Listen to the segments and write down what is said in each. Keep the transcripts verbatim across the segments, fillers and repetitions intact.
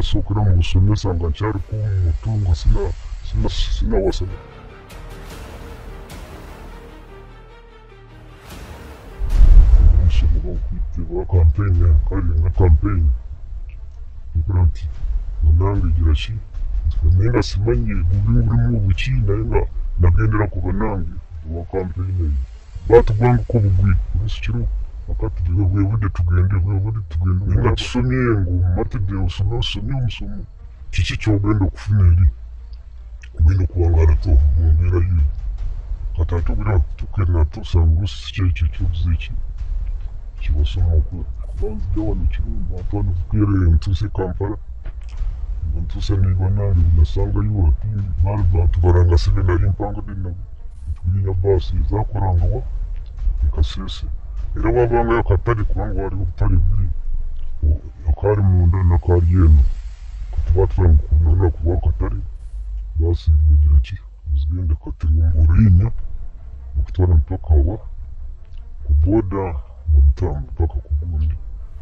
nasokera mu kusomesa nga nkyali ku mutu nga sina sina sina wasana. Nsobola okuyitibwa campaign kale nga campaign nkola nti nange gira ki naye nga simanyi buli mulimu obuki naye nga nagendera ku banange wa campaign eyo batugwangako bugwi olwekikiro akati bwebudde tugende bwebudde tugende nga tusomye ngo matedde osome osomye omusomo kiki kyogenda okufuna eri ogenda okuwangaala to mu mbeera yo kati ate obira tukena tosanga olusi kyekyo kyobuze eki kibasoma okubanzija wano kirumba ate wano kukeerere ntuuse Kampala ntuuse ne banange nasangayo ati baali bantu barangasebe nali mpangadde nabo tulinya baasi ezakolanga wa ekasese era wabangayo akatale kubanga waliwo obutale buli akaali munda nakaali eno kati batulanga kunona kuba akatale baasi bagira ki zigenda kati ng'oluyinya okutwala mpaka wa ku boda mutamu mpaka ku gundi.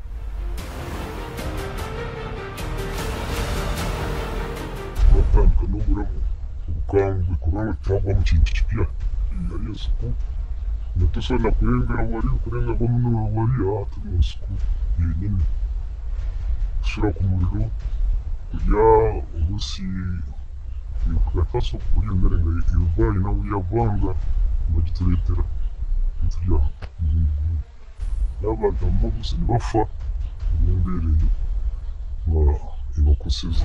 Batandika n'obulamu obukambwe kubanga twagwa mu kintu kipya yali ensuku natusobola kulengera wali okulenga muno wali ate mu nsuku yennyini tusula ku muliro kulya oluusi yatwasa okulya emmere nga eva alina yavanga bagituleetera netulya n'abantu amabuzi ne bafa olw'embeera eyo nga ebakoseza.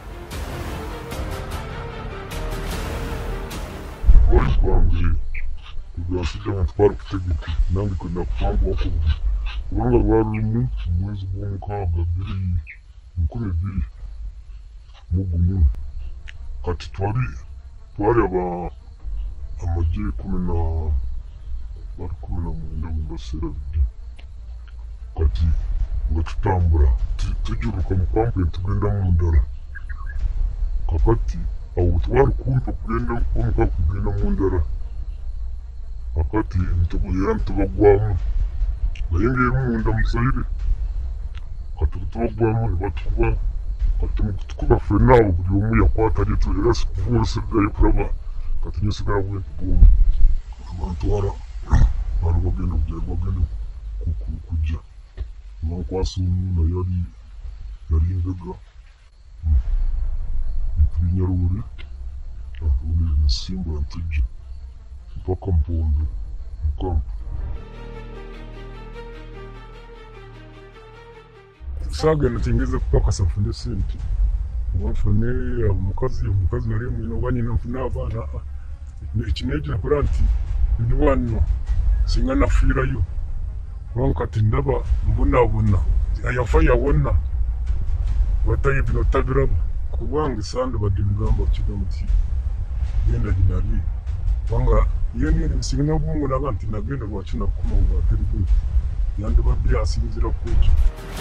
Wali kwange kugansijja nga twali kutegeka nange kwenda kutambulako kubanga lwali lumu mu mwezi gw'omukaaga bbiri enkumi bbiri mu gumu kati twali twali aba amagye kumi na bali kumi na mwenda bwe mbaseera bidde kati nga tutambula tujuluka mu kampe tugenda mu ndala kakati awo twali kumpi okugenda omuka kugenda mu ndala kakati era ntubagwamu naye ng'emu munda muzaire kati bwetubagwamu ne batukuba kati mu kutukuba ffenna awo buli omu yakwata lyetu era sikubuulisiddayo kulaba kati nyesigala bwentubwomu bantwala baali bagenda bagenda kujja bankwasa omuna yali yali nvega ntulinya luwuli atuwulire nesimbula ntujja mpaka mpondo mukampu. Saagenda tingeze kupakasa nfune sente oba nfune omukazi omukazi nali mwine oba nyina nfune abaana ekineegi nakola nti ndi wano singa nafiirayo kubanga kati ndaba mbonaabona yafa yawona bataye bino tabiraba kubanga esande badde mugamba kigambo ki genda ginali kubanga yeni singa bwongo naba nti nagenda lwaki nakukuma bwaterigwe yandibadde asinzira ku ekyo